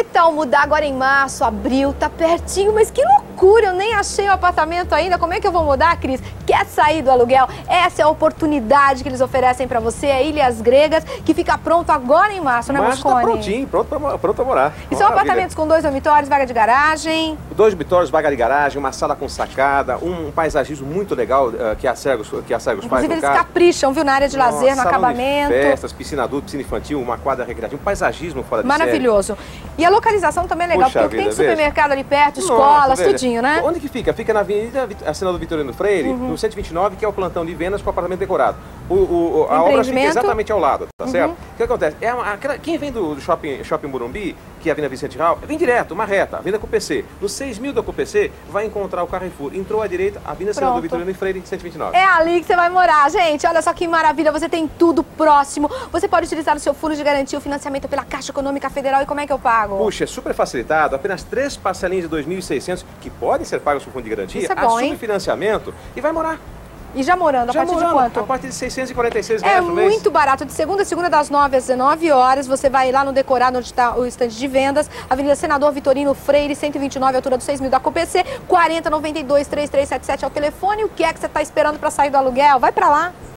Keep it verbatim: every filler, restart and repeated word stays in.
Que tal mudar agora em março, abril, tá pertinho, mas que loucura, eu nem achei o apartamento ainda, como é que eu vou mudar, Cris? Quer sair do aluguel? Essa é a oportunidade que eles oferecem pra você, a Ilhas Gregas, que fica pronto agora em março, né, Março Moscone? tá prontinho, pronto pra, pronto pra morar. E são Maravilha. apartamentos com dois dormitórios, vaga de garagem? Dois dormitórios, vaga de garagem, uma sala com sacada, um, um paisagismo muito legal uh, que a Sergos, que a Sergos faz Inclusive no eles carro. capricham, viu, na área de Nossa, lazer, no salão acabamento. De festas, piscina adulta, piscina infantil, uma quadra recreativa, um paisagismo fora de série. Maravilhoso. E a localização também é legal, Puxa porque vida, tem supermercado veja. ali perto, Nossa, escolas, velho. tudinho, né? Onde que fica? Fica na Avenida Senador Vitorino Freire, uhum. no cento e vinte e nove, que é o plantão de vendas com apartamento decorado. O, o, a obra fica exatamente ao lado, tá uhum. certo? O que acontece? É uma, aquela, quem vem do, do shopping, shopping Morumbi, que é a Avenida Vicente Raul, vem direto, uma reta, Avenida C U P C. No seis mil da C U P C, vai encontrar o Carrefour. Entrou à direita, Avenida Senador Vitorino Freire, cento e vinte e nove. É ali que você vai morar, gente. Olha só que maravilha, você tem tudo próximo. Você pode utilizar o seu fundo de garantia, o financiamento pela Caixa Econômica Federal. E como é que eu pago? Puxa, é super facilitado, apenas três parcelinhas de dois mil e seiscentos, que podem ser pagas com fundo de garantia, Isso é bom, assume financiamento e vai morar. E já morando, a já partir morando, de quanto? A partir de seiscentos e quarenta e seis reais É por mês. muito barato, de segunda a segunda, das nove às dezenove horas. Você vai lá no Decorado, onde está o estande de vendas, Avenida Senador Vitorino Freire, cento e vinte e nove, altura do seis mil da C U P C, quarenta, noventa e dois, trinta e três setenta e sete é o telefone. O que é que você está esperando para sair do aluguel? Vai para lá.